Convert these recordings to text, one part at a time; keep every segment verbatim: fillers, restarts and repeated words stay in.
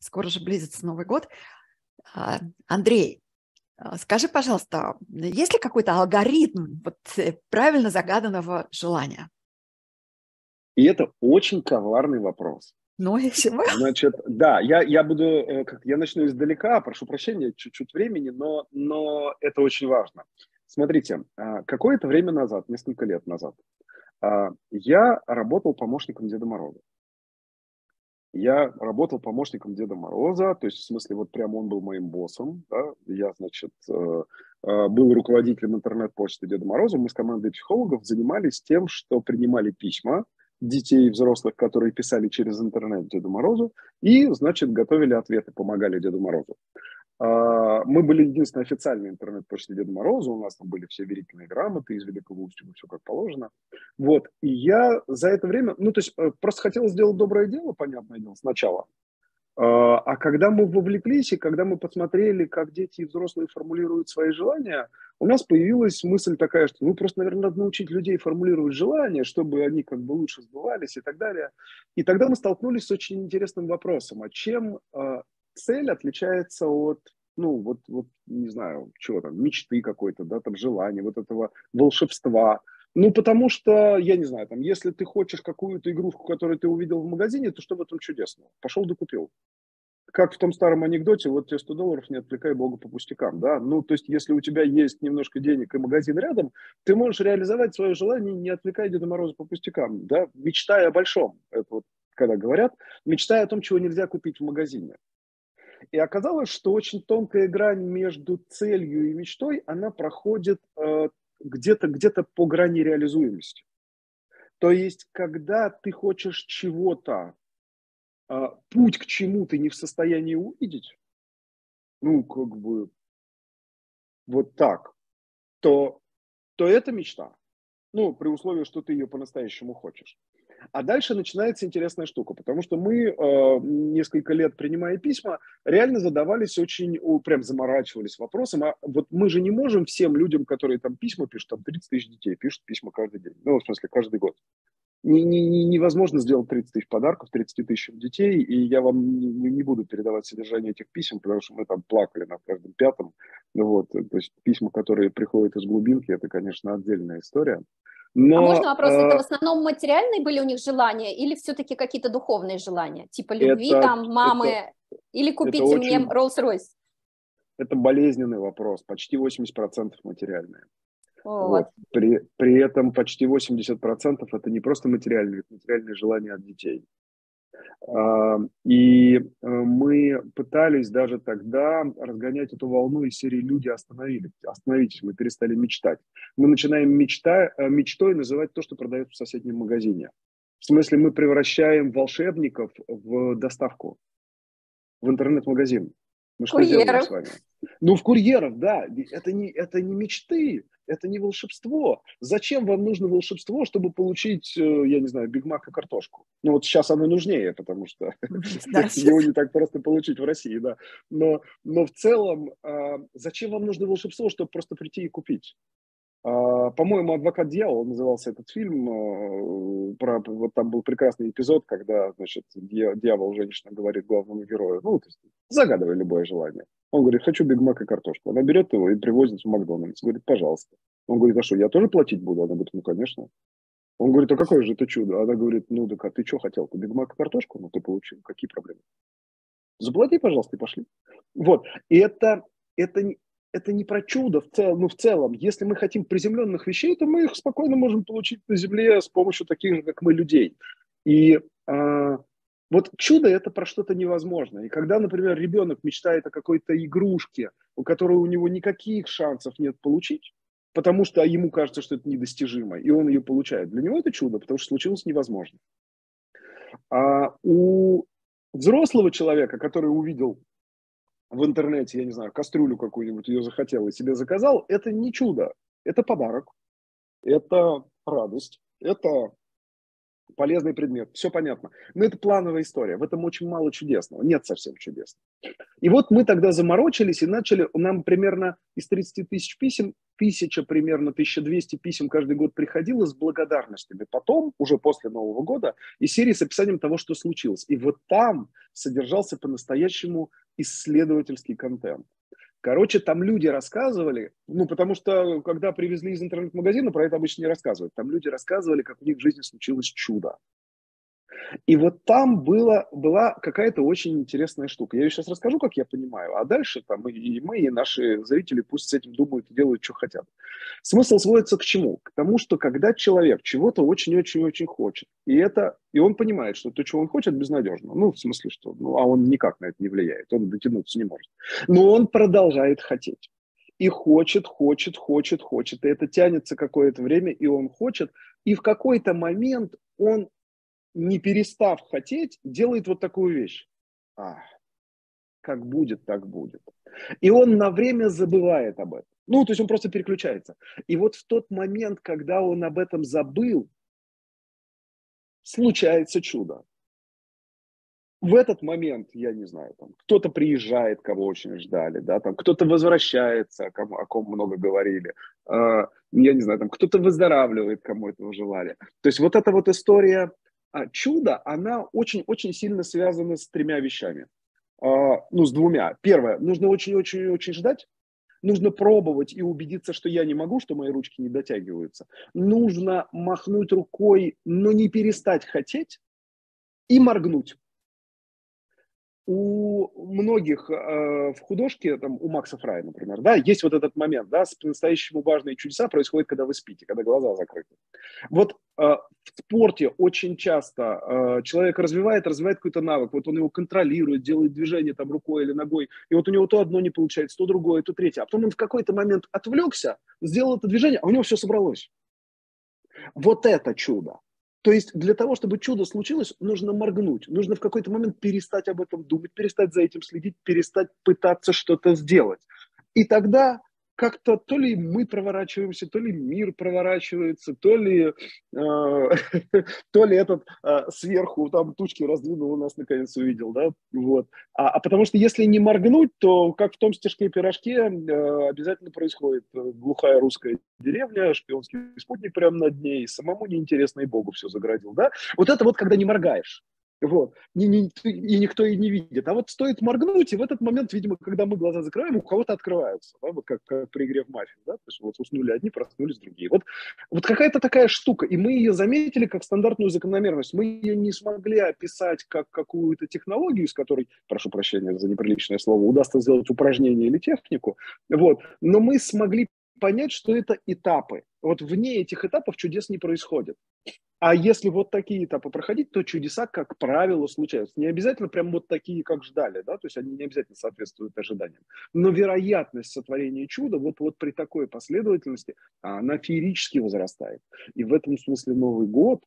скоро же близится Новый год. Андрей, скажи, пожалуйста, есть ли какой-то алгоритм вот, правильно загаданного желания? И это очень коварный вопрос. Ну, если мы... Значит, да, я, я буду, как я начну издалека, прошу прощения, чуть-чуть времени, но, но это очень важно. Смотрите, какое-то время назад, несколько лет назад, я работал помощником Деда Мороза. Я работал помощником Деда Мороза, то есть, в смысле, вот прямо он был моим боссом, да? Я, значит, был руководителем интернет-почты Деда Мороза, мы с командой психологов занимались тем, что принимали письма детей и взрослых, которые писали через интернет Деду Морозу, и, значит, готовили ответы, помогали Деду Морозу. Мы были единственной официальной интернет-почтой Деда Мороза, у нас там были все верительные грамоты из Великого Устюга, все как положено. Вот, и я за это время, ну, то есть просто хотел сделать доброе дело, понятное дело, сначала. А когда мы вовлеклись, и когда мы посмотрели, как дети и взрослые формулируют свои желания, у нас появилась мысль такая, что ну просто, наверное, надо научить людей формулировать желания, чтобы они как бы лучше сбывались и так далее. И тогда мы столкнулись с очень интересным вопросом, а чем э, цель отличается от, ну вот, вот, не знаю, чего там, мечты какой-то, да, там желания, вот этого волшебства. Ну, потому что, я не знаю, там, если ты хочешь какую-то игрушку, которую ты увидел в магазине, то что в этом чудесного? Пошел да купил. Как в том старом анекдоте, вот тебе сто долларов, не отвлекай Бога по пустякам, да? Ну, то есть, если у тебя есть немножко денег и магазин рядом, ты можешь реализовать свое желание, не отвлекая Деда Мороза по пустякам, да? Мечтая о большом, это вот, когда говорят, мечтая о том, чего нельзя купить в магазине. И оказалось, что очень тонкая грань между целью и мечтой, она проходит э, где-то, где-то по грани реализуемости. То есть, когда ты хочешь чего-то, э, путь к чему ты не в состоянии увидеть, ну, как бы, вот так, то, то это мечта. Ну, при условии, что ты ее по-настоящему хочешь. А дальше начинается интересная штука, потому что мы э, несколько лет, принимая письма, реально задавались очень, о, прям заморачивались вопросом, а вот мы же не можем всем людям, которые там письма пишут, там тридцать тысяч детей пишут письма каждый день, ну, в смысле, каждый год. Не, не, невозможно сделать тридцать тысяч подарков тридцати тысячам детей, и я вам не, не буду передавать содержание этих писем, потому что мы там плакали на каждом пятом. Ну, вот, то есть письма, которые приходят из глубинки, это, конечно, отдельная история. Но, а можно вопрос, э, это в основном материальные были у них желания или все-таки какие-то духовные желания? Типа любви, это, там, мамы, это, или купите это мне очень, Rolls-Royce? Это болезненный вопрос, почти восемьдесят процентов материальные. Вот. Вот. При, при этом почти восемьдесят процентов это не просто материальные, это материальные желания от детей. И мы пытались даже тогда разгонять эту волну из серии «Люди, остановились, остановитесь, мы перестали мечтать». Мы начинаем мечта, мечтой называть то, что продается в соседнем магазине. В смысле, мы превращаем волшебников в доставку, в интернет-магазин. Мы что делаем с вами? Ну, в курьеров, да. Это не, это не мечты, это не волшебство. Зачем вам нужно волшебство, чтобы получить, я не знаю, Биг Мак и картошку? Ну, вот сейчас оно нужнее, потому что его не так просто получить в России, да. Но, но в целом, зачем вам нужно волшебство, чтобы просто прийти и купить? По-моему, «Адвокат дьявола» назывался этот фильм. Про, вот там был прекрасный эпизод, когда, значит, дьявол, женщина, говорит главному герою, ну, то есть, загадывай любое желание. Он говорит, хочу Биг Мак и картошку. Она берет его и привозит в Макдональдс. Говорит, пожалуйста. Он говорит, а что, я тоже платить буду? Она говорит, ну, конечно. Он говорит, а какое же это чудо? Она говорит, ну, так а ты что хотел? Ты Биг Мак и картошку? Ну, ты получил. Какие проблемы? Заплати, пожалуйста, и пошли. Вот. И это, это, это не про чудо в целом, ну, в целом. Если мы хотим приземленных вещей, то мы их спокойно можем получить на земле с помощью таких же, как мы, людей. И а, вот чудо – это про что-то невозможное. И когда, например, ребенок мечтает о какой-то игрушке, у которой у него никаких шансов нет получить, потому что ему кажется, что это недостижимо, и он ее получает, для него это чудо, потому что случилось невозможно. А у взрослого человека, который увидел в интернете, я не знаю, кастрюлю какую-нибудь, ее захотел и себе заказал, это не чудо, это подарок, это радость, это полезный предмет, все понятно. Но это плановая история, в этом очень мало чудесного, нет совсем чудесного. И вот мы тогда заморочились и начали, нам примерно из тридцати тысяч писем тысяча, примерно тысяча двести писем каждый год приходило с благодарностями. Потом, уже после Нового года, из серии с описанием того, что случилось. И вот там содержался по-настоящему исследовательский контент. Короче, там люди рассказывали, ну, потому что, когда привезли из интернет-магазина, про это обычно не рассказывают. Там люди рассказывали, как у них в жизни случилось чудо. И вот там было, была какая-то очень интересная штука. Я ее сейчас расскажу, как я понимаю, а дальше там и мы, и наши зрители пусть с этим думают и делают, что хотят. Смысл сводится к чему? К тому, что когда человек чего-то очень-очень-очень хочет, и, это, и он понимает, что то, чего он хочет, безнадежно. Ну, в смысле, что ну, а он никак на это не влияет, он дотянуться не может. Но он продолжает хотеть. И хочет, хочет, хочет, хочет. И это тянется какое-то время, и он хочет. И в какой-то момент он, не перестав хотеть, делает вот такую вещь. А, как будет, так будет. И он на время забывает об этом. Ну, то есть он просто переключается. И вот в тот момент, когда он об этом забыл, случается чудо. В этот момент, я не знаю, там, кто-то приезжает, кого очень ждали, да, там, кто-то возвращается, о ком, о ком много говорили, э, я не знаю, там, кто-то выздоравливает, кому этого желали. То есть вот эта вот история а, чуда, она очень-очень сильно связана с тремя вещами. А, ну, с двумя. Первое, нужно очень-очень-очень ждать. Нужно пробовать и убедиться, что я не могу, что мои ручки не дотягиваются. Нужно махнуть рукой, но не перестать хотеть и моргнуть. У многих э, в художке, там, у Макса Фрая, например, да, есть вот этот момент, да, по-настоящему важные чудеса происходят, когда вы спите, когда глаза закрыты. Вот э, в спорте очень часто э, человек развивает, развивает какой-то навык, вот он его контролирует, делает движение там рукой или ногой, и вот у него то одно не получается, то другое, то третье, а потом он в какой-то момент отвлекся, сделал это движение, а у него все собралось. Вот это чудо. То есть для того, чтобы чудо случилось, нужно моргнуть, нужно в какой-то момент перестать об этом думать, перестать за этим следить, перестать пытаться что-то сделать. И тогда как-то то ли мы проворачиваемся, то ли мир проворачивается, то ли, э, то ли этот э, сверху там тучки раздвинул, у нас наконец увидел, да, вот. А, а потому что если не моргнуть, то как в том стишке-пирожке э, обязательно происходит глухая русская деревня, шпионский спутник прямо над ней, самому неинтересно и Богу все заградил, да. Вот это вот когда не моргаешь. Вот. И, и никто и не видит. А вот стоит моргнуть, и в этот момент, видимо, когда мы глаза закрываем, у кого-то открываются. Да? Вот как, как при игре в мафию. Да? То есть вот уснули одни, проснулись другие. Вот, вот какая-то такая штука. И мы ее заметили как стандартную закономерность. Мы ее не смогли описать как какую-то технологию, из которой, прошу прощения за неприличное слово, удастся сделать упражнение или технику. Вот. Но мы смогли понять, что это этапы. Вот вне этих этапов чудес не происходит. А если вот такие этапы проходить, то чудеса, как правило, случаются. Не обязательно прям вот такие, как ждали, да, то есть они не обязательно соответствуют ожиданиям. Но вероятность сотворения чуда вот, вот при такой последовательности, она феерически возрастает. И в этом смысле Новый год,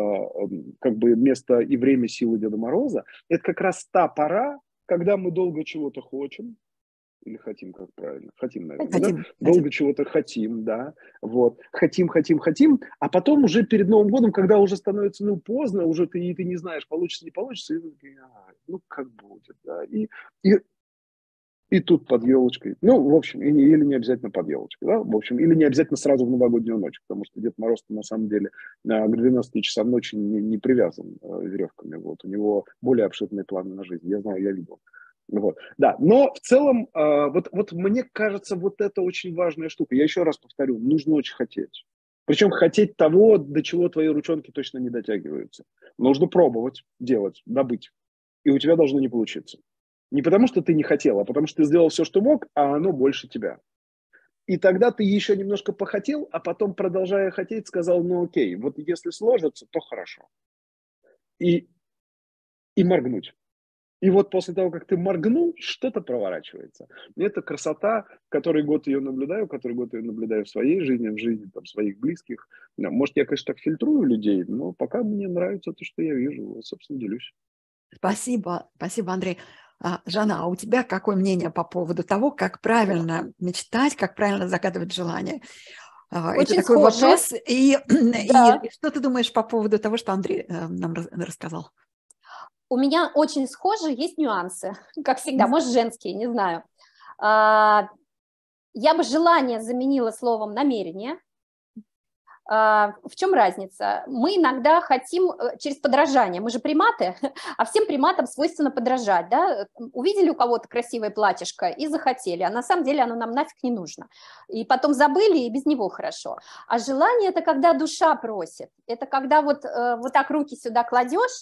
как бы место и время силы Деда Мороза, это как раз та пора, когда мы долго чего-то хотим, или хотим, как правильно? Хотим, наверное, хотим, да? Хотим. Долго чего-то хотим, да. Вот. Хотим, хотим, хотим. А потом уже перед Новым годом, когда уже становится, ну, поздно, уже ты, и ты не знаешь, получится, не получится, и ты, а, ну, как будет, да. И, и, и тут под елочкой. Ну, в общем, и не, или не обязательно под елочкой, да. В общем, или не обязательно сразу в новогоднюю ночь, потому что Дед Мороз на самом деле к двенадцати часам ночи не, не привязан веревками. Вот. У него более обширные планы на жизнь. Я знаю, я видел. Вот, да, но в целом, э, вот, вот мне кажется, вот это очень важная штука. Я еще раз повторю, нужно очень хотеть. Причем хотеть того, до чего твои ручонки точно не дотягиваются. Нужно пробовать, делать, добыть. И у тебя должно не получиться. Не потому, что ты не хотел, а потому, что ты сделал все, что мог, а оно больше тебя. И тогда ты еще немножко похотел, а потом, продолжая хотеть, сказал, ну окей, вот если сложится, то хорошо. И, и моргнуть. И вот после того, как ты моргнул, что-то проворачивается. И это красота, который год ее наблюдаю, который год ее наблюдаю в своей жизни, в жизни там, своих близких. Может, я, конечно, так фильтрую людей, но пока мне нравится то, что я вижу, собственно, делюсь. Спасибо, спасибо, Андрей. А, Жанна, а у тебя какое мнение по поводу того, как правильно мечтать, как правильно загадывать желания? Очень это такой схоже. вопрос. И, да. и что ты думаешь по поводу того, что Андрей нам рассказал? У меня очень схоже, есть нюансы, как всегда, может, женские, не знаю. А, я бы желание заменила словом намерение. В чем разница? Мы иногда хотим через подражание, мы же приматы, а всем приматам свойственно подражать, да? Увидели у кого-то красивое платьишко и захотели, а на самом деле оно нам нафиг не нужно. И потом забыли, и без него хорошо. А желание – это когда душа просит, это когда вот, вот так руки сюда кладешь,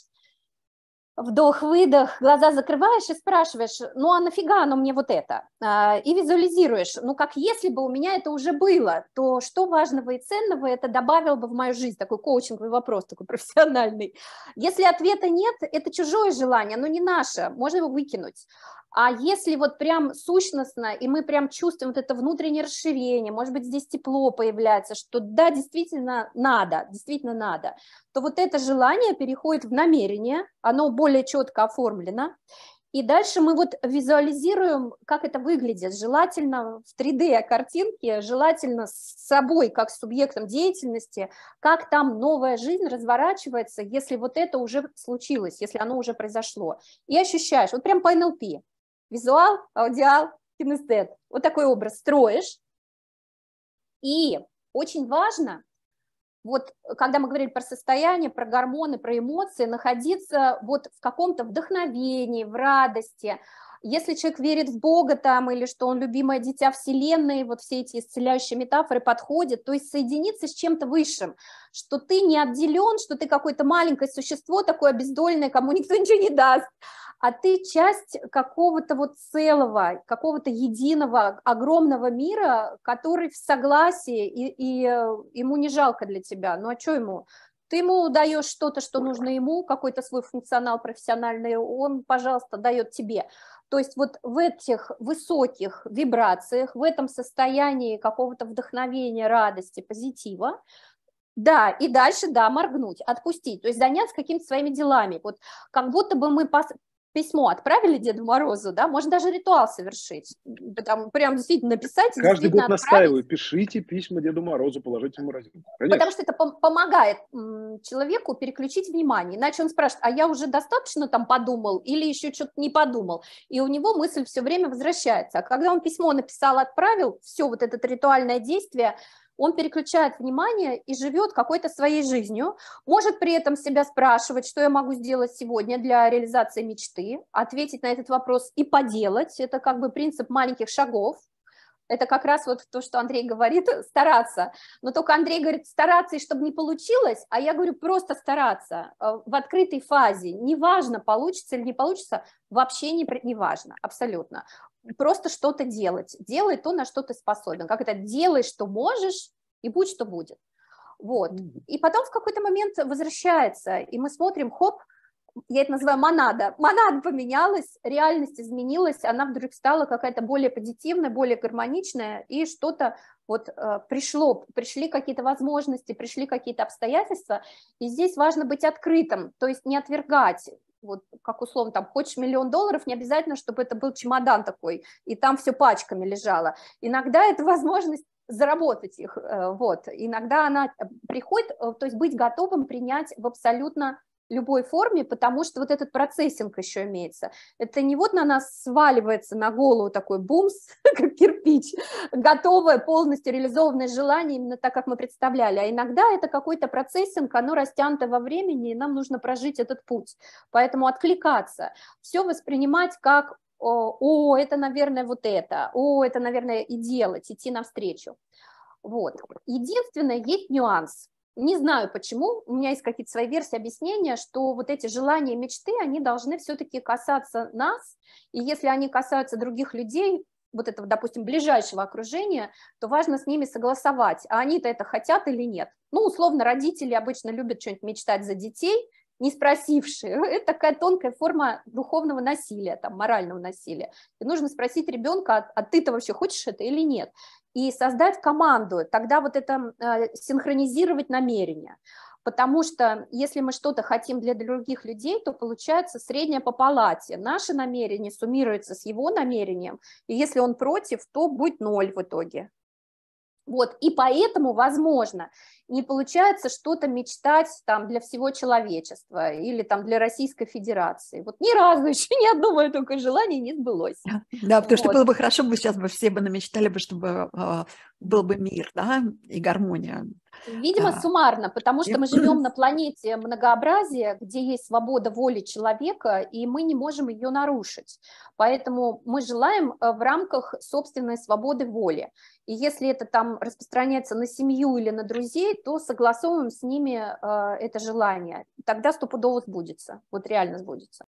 вдох-выдох, глаза закрываешь и спрашиваешь, ну а нафига оно мне вот это? И визуализируешь, ну как если бы у меня это уже было, то что важного и ценного это добавило бы в мою жизнь? Такой коучинговый вопрос, такой профессиональный. Если ответа нет, это чужое желание, оно не наше, можно его выкинуть. А если вот прям сущностно, и мы прям чувствуем вот это внутреннее расширение, может быть, здесь тепло появляется, что да, действительно надо, действительно надо, то вот это желание переходит в намерение, оно более четко оформлено, и дальше мы вот визуализируем, как это выглядит, желательно в три дэ картинке, желательно с собой, как с субъектом деятельности, как там новая жизнь разворачивается, если вот это уже случилось, если оно уже произошло. И ощущаешь, вот прям по эн эл пи, визуал, аудиал, кинестет, вот такой образ строишь. И очень важно, вот когда мы говорили про состояние, про гормоны, про эмоции, находиться вот в каком-то вдохновении, в радости. Если человек верит в Бога там, или что он любимое дитя Вселенной, вот все эти исцеляющие метафоры подходят, то есть соединиться с чем-то высшим, что ты не отделен, что ты какое-то маленькое существо, такое обездоленное, кому никто ничего не даст, а ты часть какого-то вот целого, какого-то единого, огромного мира, который в согласии, и, и ему не жалко для тебя. Ну а что ему? Ты ему даешь что-то, что нужно ему, какой-то свой функционал профессиональный, он, пожалуйста, дает тебе. То есть вот в этих высоких вибрациях, в этом состоянии какого-то вдохновения, радости, позитива, да, и дальше, да, моргнуть, отпустить, то есть заняться какими-то своими делами. Вот как будто бы мы письмо отправили Деду Морозу, да, можно даже ритуал совершить, там прям действительно написать. Каждый год отправить. настаиваю, пишите письма Деду Морозу, положите в морозилку. Потому что это помогает человеку переключить внимание, иначе он спрашивает, а я уже достаточно там подумал или еще что-то не подумал, и у него мысль все время возвращается, а когда он письмо написал, отправил, все вот это ритуальное действие, он переключает внимание и живет какой-то своей жизнью, может при этом себя спрашивать, что я могу сделать сегодня для реализации мечты, ответить на этот вопрос и поделать, это как бы принцип маленьких шагов, это как раз вот то, что Андрей говорит, стараться, но только Андрей говорит стараться, и чтобы не получилось, а я говорю просто стараться в открытой фазе, неважно, получится или не получится, вообще не, не важно, абсолютно. Просто что-то делать, делай то, на что ты способен, как это, делай, что можешь, и будь, что будет, вот, и потом в какой-то момент возвращается, и мы смотрим, хоп, я это называю монада, монада поменялась, реальность изменилась, она вдруг стала какая-то более позитивная, более гармоничная, и что-то вот э, пришло, пришли какие-то возможности, пришли какие-то обстоятельства, и здесь важно быть открытым, то есть не отвергать. Вот как условно, там, хочешь миллион долларов, не обязательно, чтобы это был чемодан такой, и там все пачками лежало. Иногда это возможность заработать их, вот. Иногда она приходит, то есть быть готовым принять в абсолютно любой форме, потому что вот этот процессинг еще имеется. Это не вот на нас сваливается на голову такой бумс, как кирпич, готовое, полностью реализованное желание, именно так, как мы представляли, а иногда это какой-то процессинг, оно растянуто во времени, и нам нужно прожить этот путь. Поэтому откликаться, все воспринимать как «О, о, это, наверное, вот это, о, это, наверное, и делать, идти навстречу». Вот. Единственное, есть нюанс. Не знаю почему, у меня есть какие-то свои версии объяснения, что вот эти желания, мечты, они должны все-таки касаться нас, и если они касаются других людей, вот этого, допустим, ближайшего окружения, то важно с ними согласовать, а они-то это хотят или нет. Ну, условно, родители обычно любят что-нибудь мечтать за детей, не спросившие. Это такая тонкая форма духовного насилия, там, морального насилия. И нужно спросить ребенка, а, а ты-то вообще хочешь это или нет? И создать команду, тогда вот это э, синхронизировать намерения. Потому что если мы что-то хотим для других людей, то получается среднее по палате. Наше намерение суммируется с его намерением, и если он против, то будет ноль в итоге. Вот, и поэтому, возможно, не получается что-то мечтать там для всего человечества или там для Российской Федерации. Вот ни разу еще ни одно мое только желание не сбылось. Да, потому вот. что было бы хорошо, бы сейчас бы все бы намечтали бы, чтобы э, был бы мир, да, и гармония. Видимо, а. суммарно, потому что мы живем на планете многообразия, где есть свобода воли человека, и мы не можем ее нарушить. Поэтому мы желаем в рамках собственной свободы воли. И если это там распространяется на семью или на друзей, то согласовываем с ними э, это желание. Тогда стопудово сбудется, вот реально сбудется.